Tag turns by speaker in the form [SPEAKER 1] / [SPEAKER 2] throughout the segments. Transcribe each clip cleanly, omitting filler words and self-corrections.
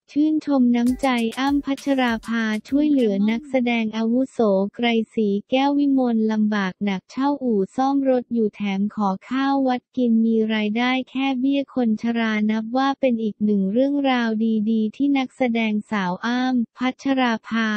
[SPEAKER 1] ชื่นชมน้ำใจอ้ำ พัชราภาช่วยเหลือนักแสดงอาวุโสไกรศรีแก้ววิมลลำบากหนักเช่าอู่ซ่อมรถอยู่แถมขอข้าววัดกินมีรายได้แค่เบี้ยคนชรานับว่าเป็นอีกหนึ่งเรื่องราวดีๆที่นักแสดงสาวอ้ำ พัชราภา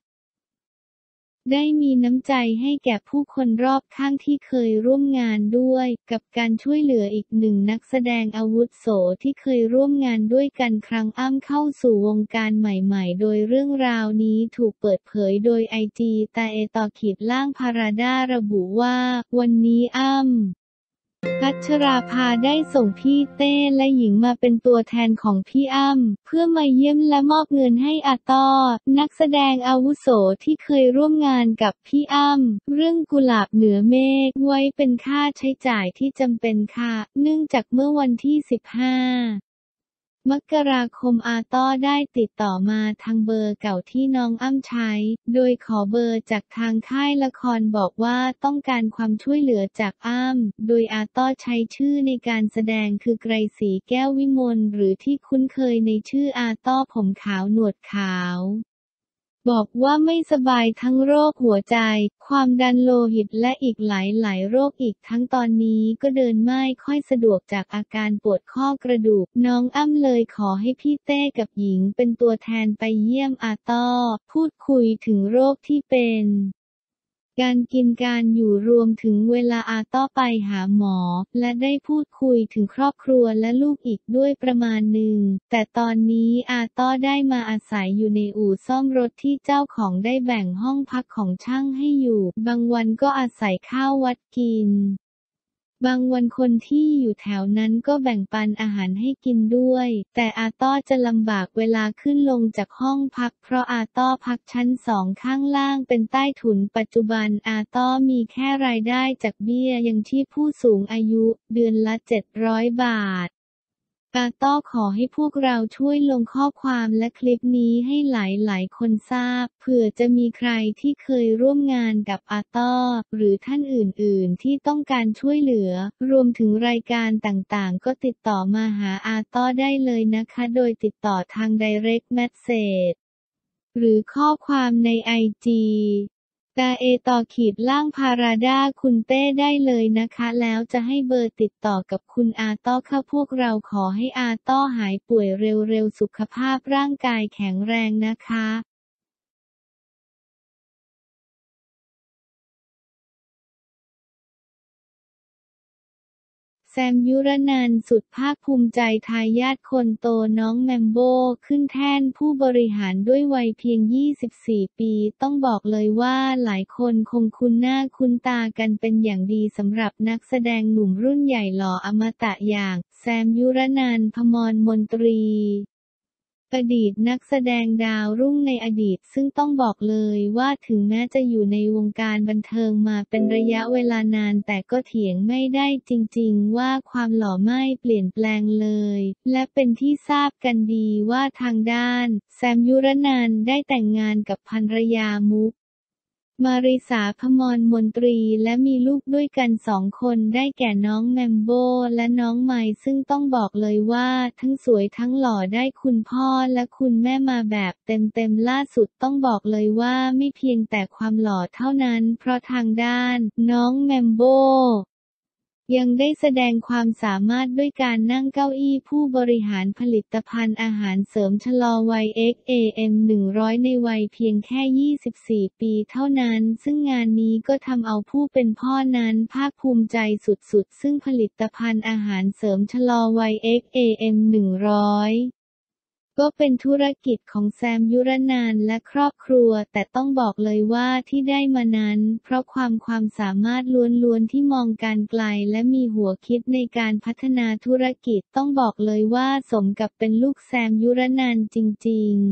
[SPEAKER 1] ได้มีน้ำใจให้แก่ผู้คนรอบข้างที่เคยร่วมงานด้วยกับการช่วยเหลืออีกหนึ่งนักแสดงอาวุโสที่เคยร่วมงานด้วยกันครั้งอ้ำเข้าสู่วงการใหม่ๆโดยเรื่องราวนี้ถูกเปิดเผยโดยไอจีตาเอต่อขีดล่างพาราดาระบุว่าวันนี้อ้ำ พัชราภาได้ส่งพี่เต้และหญิงมาเป็นตัวแทนของพี่อ้ำเพื่อมาเยี่ยมและมอบเงินให้อาต้อนักแสดงอาวุโสที่เคยร่วมงานกับพี่อ้ำเรื่องกุหลาบเหนือเมฆไว้เป็นค่าใช้จ่ายที่จำเป็นค่ะเนื่องจากเมื่อวันที่ 15 มกราคมอาต้อได้ติดต่อมาทางเบอร์เก่าที่น้องอ้ำใช้โดยขอเบอร์จากทางค่ายละครบอกว่าต้องการความช่วยเหลือจากอ้ำโดยอาต้อใช้ชื่อในการแสดงคือไกรศรีแก้ววิมลหรือที่คุ้นเคยในชื่ออาต้อผมขาวหนวดขาวบอกว่าไม่สบายทั้งโรคหัวใจความดันโลหิตและอีกหลายโรคอีกทั้งตอนนี้ก็เดินไม่ค่อยสะดวกจากอาการปวดข้อกระดูกน้องอ้ำเลยขอให้พี่เต้กับหญิงเป็นตัวแทนไปเยี่ยมอาต้อพูดคุยถึงโรคที่เป็นการกินการอยู่รวมถึงเวลาอาต้อไปหาหมอและได้พูดคุยถึงครอบครัวและลูกอีกด้วยประมาณหนึ่งแต่ตอนนี้อาต้อได้มาอาศัยอยู่ในอู่ซ่อมรถที่เจ้าของได้แบ่งห้องพักของช่างให้อยู่บางวันก็อาศัยข้าววัดกินบางวันคนที่อยู่แถวนั้นก็แบ่งปันอาหารให้กินด้วยแต่อาต้อจะลำบากเวลาขึ้นลงจากห้องพักเพราะอาต้อพักชั้น2ข้างล่างเป็นใต้ถุนปัจจุบันอาต้อมีแค่รายได้จากเบี้ยยังชีพผู้สูงอายุเดือนละ700 บาทอาต้อขอให้พวกเราช่วยลงข้อความและคลิปนี้ให้หลายคนทราบเผื่อจะมีใครที่เคยร่วมงานกับอาต้อหรือท่านอื่นๆที่ต้องการช่วยเหลือรวมถึงรายการต่างๆก็ติดต่อมาหาอาต้อได้เลยนะคะโดยติดต่อทาง Direct Message หรือข้อความในไอจีตาเอต่อขีดล่างพาราดาคุณเต้ได้เลยนะคะแล้วจะให้เบอร์ติดต่อกับคุณอาต้อค่ะพวกเราขอให้อาต้อหายป่วยเร็วๆสุขภาพร่างกายแข็งแรงนะคะแซมยุรนันท์สุดภาคภูมิใจทายาทคนโตน้องแมมโบ้ขึ้นแท่นผู้บริหารด้วยวัยเพียง 24 ปีต้องบอกเลยว่าหลายคนคงคุ้นหน้าคุ้นตากันเป็นอย่างดีสำหรับนักแสดงหนุ่มรุ่นใหญ่หล่ออมตะอย่างแซมยุรนันท์ ภมรมนตรีอดีตนักแสดงดาวรุ่งในอดีตซึ่งต้องบอกเลยว่าถึงแม้จะอยู่ในวงการบันเทิงมาเป็นระยะเวลานานแต่ก็เถียงไม่ได้จริงๆว่าความหล่อไม่เปลี่ยนแปลงเลยและเป็นที่ทราบกันดีว่าทางด้านแซมยุรนันท์ได้แต่งงานกับภรรยามุกมาริสา ภมรมนตรีและมีลูกด้วยกัน2 คนได้แก่น้องแมมโบ้และน้องไมค์ซึ่งต้องบอกเลยว่าทั้งสวยทั้งหล่อได้คุณพ่อและคุณแม่มาแบบเต็มๆล่าสุดต้องบอกเลยว่าไม่เพียงแต่ความหล่อเท่านั้นเพราะทางด้านน้องแมมโบ้ยังได้แสดงความสามารถด้วยการนั่งเก้าอี้ผู้บริหารผลิตภัณฑ์อาหารเสริมชะลอวัย XAM 100ในวัยเพียงแค่ 24 ปีเท่านั้นซึ่งงานนี้ก็ทำเอาผู้เป็นพ่อนั้นภาคภูมิใจสุดๆซึ่งผลิตภัณฑ์อาหารเสริมชะลอวัย XAM 100ก็เป็นธุรกิจของแซมยุรนันท์และครอบครัวแต่ต้องบอกเลยว่าที่ได้มานั้นเพราะความสามารถล้วนๆที่มองการไกลและมีหัวคิดในการพัฒนาธุรกิจต้องบอกเลยว่าสมกับเป็นลูกแซมยุรนันท์จริงๆ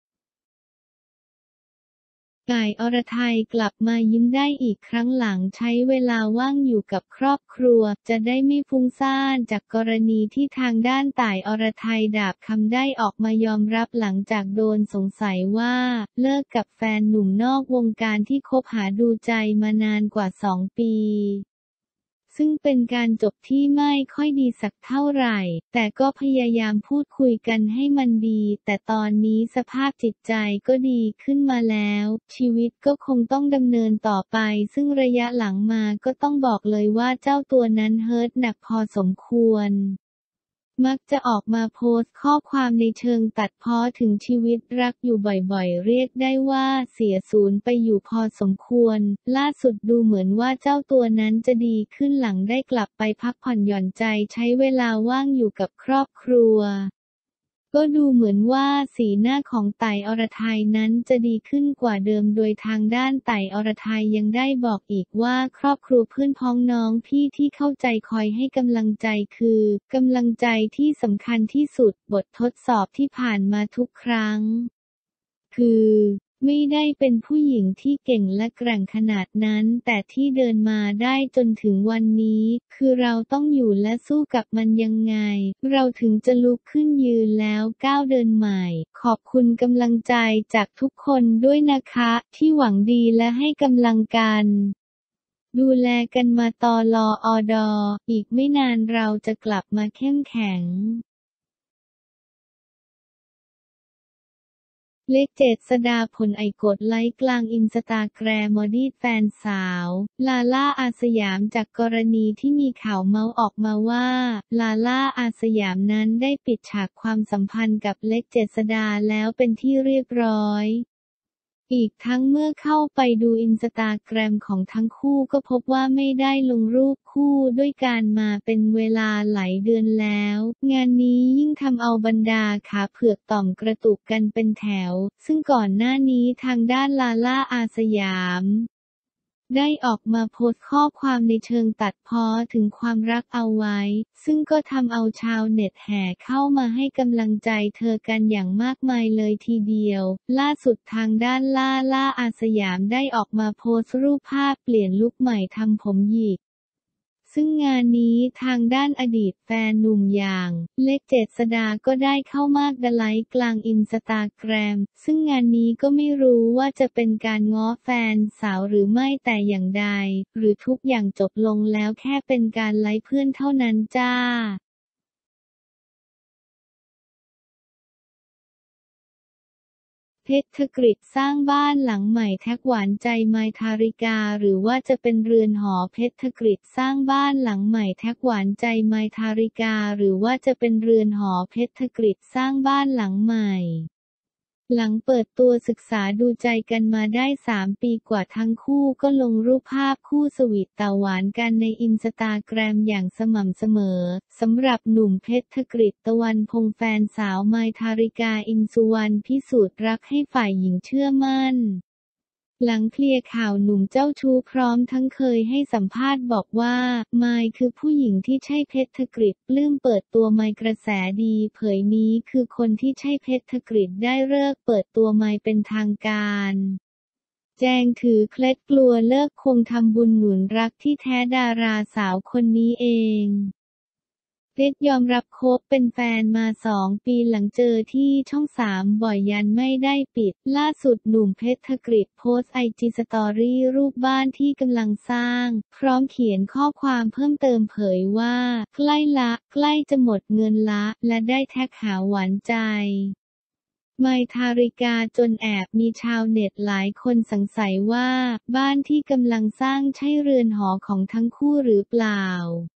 [SPEAKER 1] ก่าย อรทัยกลับมายิ้มได้อีกครั้งหลังใช้เวลาว่างอยู่กับครอบครัวจะได้ไม่ฟุ้งซ่านจากกรณีที่ทางด้านต่าย อรทัยดาบคำได้ออกมายอมรับหลังจากโดนสงสัยว่าเลิกกับแฟนหนุ่มนอกวงการที่คบหาดูใจมานานกว่า2 ปีซึ่งเป็นการจบที่ไม่ค่อยดีสักเท่าไหร่ แต่ก็พยายามพูดคุยกันให้มันดี แต่ตอนนี้สภาพจิตใจก็ดีขึ้นมาแล้ว ชีวิตก็คงต้องดำเนินต่อไป ซึ่งระยะหลังมาก็ต้องบอกเลยว่าเจ้าตัวนั้นเฮิร์ตหนักพอสมควร มักจะออกมาโพสต์ข้อความในเชิงตัดพ้อถึงชีวิตรักอยู่บ่อยๆ เรียกได้ว่าเสียศูนย์ไปอยู่พอสมควร ล่าสุดดูเหมือนว่าเจ้าตัวนั้นจะดีขึ้นหลังได้กลับไปพักผ่อนหย่อนใจใช้เวลาว่างอยู่กับครอบครัว ก็ดูเหมือนว่าสีหน้าของไต่อรไทยนั้นจะดีขึ้นกว่าเดิมโดยทางด้านไต่อรไทยยังได้บอกอีกว่าครอบครัวเพื่อนพ้องน้องพี่ที่เข้าใจคอยให้กำลังใจคือกำลังใจที่สำคัญที่สุดบททดสอบที่ผ่านมาทุกครั้ง คือไม่ได้เป็นผู้หญิงที่เก่งและแกร่งขนาดนั้นแต่ที่เดินมาได้จนถึงวันนี้คือเราต้องอยู่และสู้กับมันยังไงเราถึงจะลุกขึ้นยืนแล้วก้าวเดินใหม่ขอบคุณกำลังใจจากทุกคนด้วยนะคะที่หวังดีและให้กำลังกันดูแลกันมาตลอดอีกไม่นานเราจะกลับมาเข้มแข็งเลข7สดาผลกดไลค์กลางอินสตาแกรมมอดีแฟนสาวลาล่าอาสยามจากกรณีที่มีข่าวเมาส์ออกมาว่าลาล่าอาสยามนั้นได้ปิดฉากความสัมพันธ์กับเลข7สดาแล้วเป็นที่เรียบร้อยอีกทั้งเมื่อเข้าไปดูอินสตาแกรมของทั้งคู่ก็พบว่าไม่ได้ลงรูปคู่ด้วยกันมาเป็นเวลาหลายเดือนแล้วงานนี้ยิ่งทำเอาบรรดาขาเผือกต่อมกระตุกกันเป็นแถวซึ่งก่อนหน้านี้ทางด้านลาล่าอาสยามได้ออกมาโพสต์ข้อความในเชิงตัดพ้อถึงความรักเอาไว้ซึ่งก็ทำเอาชาวเน็ตแห่เข้ามาให้กำลังใจเธอกันอย่างมากมายเลยทีเดียวล่าสุดทางด้านล่าอาสยามได้ออกมาโพสต์รูปภาพเปลี่ยนลุคใหม่ทำผมหยิกซึ่งงานนี้ทางด้านอดีตแฟนหนุ่มอย่างเลข7สดาก็ได้เข้ามากดไลค์กลางอินสตาแกรมซึ่งงานนี้ก็ไม่รู้ว่าจะเป็นการง้อแฟนสาวหรือไม่แต่อย่างใดหรือทุกอย่างจบลงแล้วแค่เป็นการไลค์เพื่อนเท่านั้นจ้าเพชรกฤษสร้างบ้านหลังใหม่แท็กหวานใจไมค์ทาริกาหรือว่าจะเป็นเรือนหอเพชรกฤษสร้างบ้านหลังใหม่แท็กหวานใจไมค์ทาริกาหรือว่าจะเป็นเรือนหอเพชรกฤษสร้างบ้านหลังใหม่หลังเปิดตัวศึกษาดูใจกันมาได้3 ปีกว่าทั้งคู่ก็ลงรูปภาพคู่สวีทต่อหวานกันในอินสตาแกรมอย่างสม่ำเสมอสำหรับหนุ่มเพชรกฤษตะวันพงษ์แฟนสาวไมค์ทาริกาอินสุวรรณพิสูจน์รักให้ฝ่ายหญิงเชื่อมั่นหลังเคลียร์ข่าวหนุ่มเจ้าชู้พร้อมทั้งเคยให้สัมภาษณ์บอกว่าไมค์คือผู้หญิงที่ใช่เพชรกฤษปลื้มเปิดตัวไมค์กระแสดีเผยนี้คือคนที่ใช่เพชรกฤษได้ฤกษ์เปิดตัวไมค์เป็นทางการแจงถือเคล็ดกลัวเลิกคงทำบุญหนุนรักที่แท้ดาราสาวคนนี้เองเพชรยอมรับคบเป็นแฟนมา2 ปีหลังเจอที่ช่อง3บ่อยยันไม่ได้ปิดล่าสุดหนุ่มเพชรกฤษโพสต์IGสตอรี่รูปบ้านที่กำลังสร้างพร้อมเขียนข้อความเพิ่มเติมเผยว่าใกล้จะหมดเงินละและได้แท็กหาหวานใจไมค์ทาริกาจนแอบมีชาวเน็ตหลายคนสงสัยว่าบ้านที่กำลังสร้างใช่เรือนหอของทั้งคู่หรือเปล่า